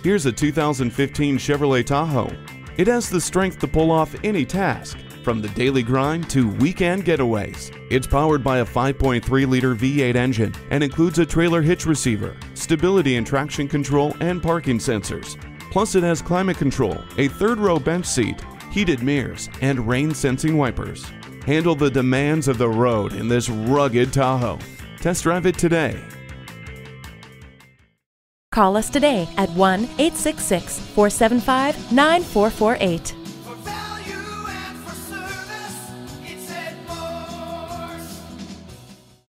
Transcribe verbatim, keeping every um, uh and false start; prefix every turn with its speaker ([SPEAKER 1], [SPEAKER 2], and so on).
[SPEAKER 1] Here's a two thousand fifteen Chevrolet Tahoe. It has the strength to pull off any task, from the daily grind to weekend getaways. It's powered by a five point three liter V eight engine and includes a trailer hitch receiver, stability and traction control, and parking sensors. Plus, it has climate control, a third row bench seat, heated mirrors, and rain sensing wipers. Handle the demands of the road in this rugged Tahoe. Test drive it today.
[SPEAKER 2] Call us today at one eight six six, four seven five, nine four four eight.